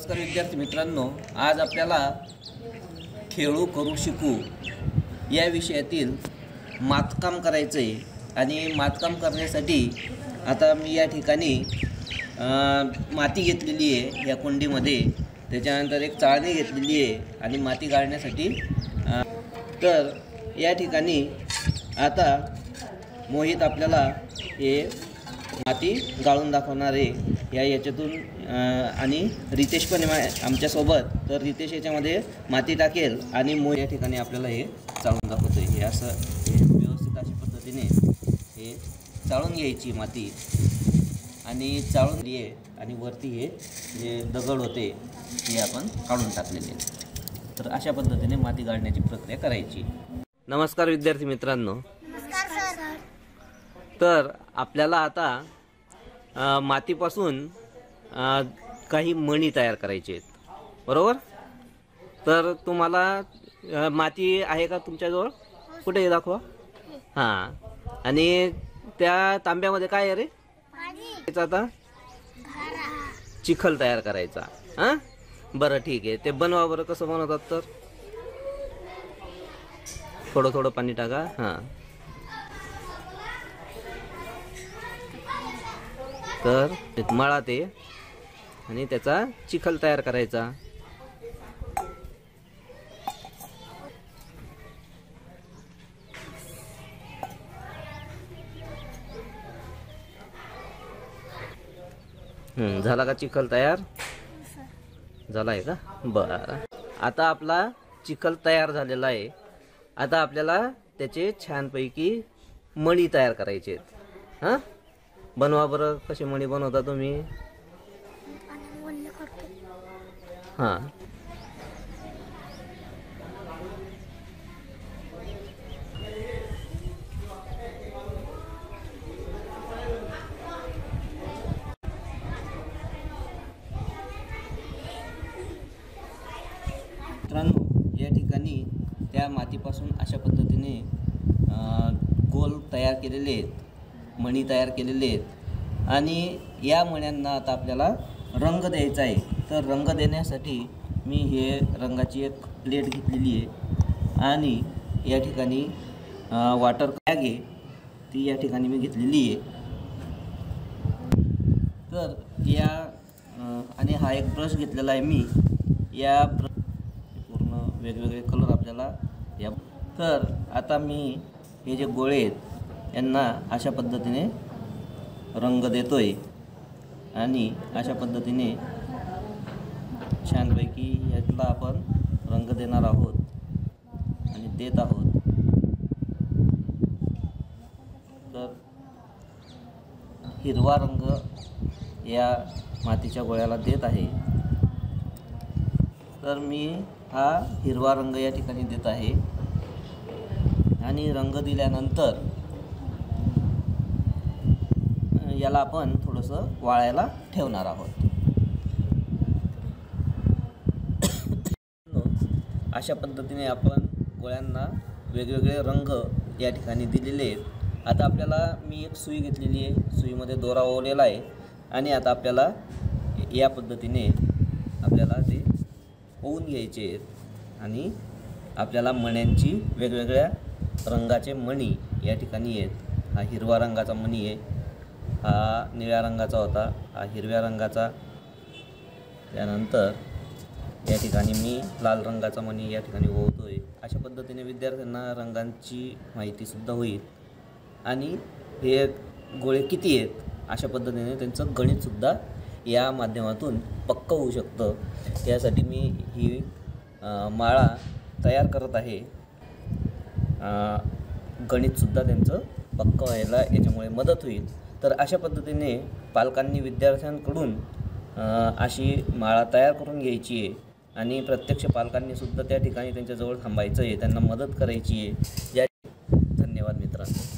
नमस्कार विद्यार्थी मित्रांनो, आज आपल्याला खेळू करू शिकू या विषयातील मातकाम करायचं आहे। आणि मातकाम करण्यासाठी आता मी या ठिकाणी माती घेतलेली आहे या कुंडीमध्ये, त्याच्यानंतर एक चाळणी घेतलेली आहे आणि माती गाळण्यासाठी। तर या ठिकाणी आता मोहित आपल्याला हे माती गाळून दाखवणार आहे याच्यातून। आणि रितेश पण आमच्यासोबत, तर रितेश याच्यामध्ये माती टाकेल आणि मोहित या ठिकाणी आपल्याला हे चाळून दाखवतो। हे असं व्यवस्थित अशा पद्धतीने हे चाळून घ्यायची माती आणि चाळून घे आणि वरती हे जे दगड होते ते आपण काढून टाकलेले। तर अशा पद्धतीने माती गाळण्याची प्रक्रिया करायची। नमस्कार विद्यार्थी मित्रांनो। नमस्कार सर। तर आपल्याला आता मातीपासून काही मणी तयार करायचे आहेत, बरोबर? तर तुम्हाला माती आहे का तुमच्याजवळ? कुठे दाखवा। हां, आणि त्या तांब्यामध्ये काय आहे रे? आता चिखल तयार करायचा। हां, बरं ठीक आहे। ते बनवा बरं, कसं बनवतात? तर थोडं थोडं पाणी टाका। हां, तर मळा ते आणि त्याचा चिखल तयार करायचा। झाला का चिखल तयार? झाला आहे का? बरं, आता आपला चिखल तयार झालेला आहे। आता आपल्याला त्याचे छानपैकी मणी तयार करायचे आहेत। हां, बनवा बरं, कसे मणी बनवता तुम्ही? हां, मित्रांनो, या ठिकाणी त्या मातीपासून अशा पद्धतीने गोल तयार केलेले आहेत, मणी तयार केलेले आहेत। आणि या मण्यांना आता आपल्याला रंग द्यायचा आहे। तर रंग देण्यासाठी मी हे रंगाची एक प्लेट घेतलेली आहे आणि या ठिकाणी वॉटर बॅग आहे ती या ठिकाणी मी घेतलेली आहे। तर या आणि हा एक ब्रश घेतलेला आहे मी। या पूर्ण वेगवेगळे कलर आपल्याला या। तर आता मी हे जे गोळे आहेत यांना अशा पद्धतीने रंग देतोय आणि अशा पद्धतीने छानपैकी यातला आपण रंग देणार आहोत आणि देत आहोत। तर हिरवा रंग या मातीच्या गोळ्याला देत आहे। तर मी हा हिरवा रंग या ठिकाणी देत आहे आणि रंग दिल्यानंतर याला आपण थोडंसं वाळायला ठेवणार आहोत। अशा पद्धतीने आपण गोळ्यांना वेगवेगळे रंग या ठिकाणी दिलेले आहेत। आता आपल्याला मी एक सुई घेतलेली आहे, सुईमध्ये दोरा ओवलेला आहे आणि आता आपल्याला या पद्धतीने आपल्याला ते ओवून घ्यायचे आहेत आणि आपल्याला मण्यांची वेगवेगळ्या रंगाचे मणी या ठिकाणी आहेत। हा हिरवा रंगाचा मणी आहे, हा निळ्या रंगाचा होता, हा हिरव्या रंगाचा, त्यानंतर या ठिकाणी मी लाल रंगाचा मणी या ठिकाणी ओवतोय। अशा पद्धतीने विद्यार्थ्यांना रंगांची माहितीसुद्धा होईल आणि हे गोळे किती आहेत अशा पद्धतीने त्यांचं गणितसुद्धा या माध्यमातून पक्कं होऊ शकतं। त्यासाठी मी ही माळा तयार करत आहे। गणितसुद्धा त्यांचं पक्कं व्हायला याच्यामुळे मदत होईल। तर अशा पद्धतीने पालकांनी विद्यार्थ्यांकडून अशी माळा तयार करून घ्यायची आहे आणि प्रत्यक्ष पालकांनीसुद्धा त्या ठिकाणी त्यांच्याजवळ थांबायचं आहे, त्यांना मदत करायची आहे। धन्यवाद मित्रांनो।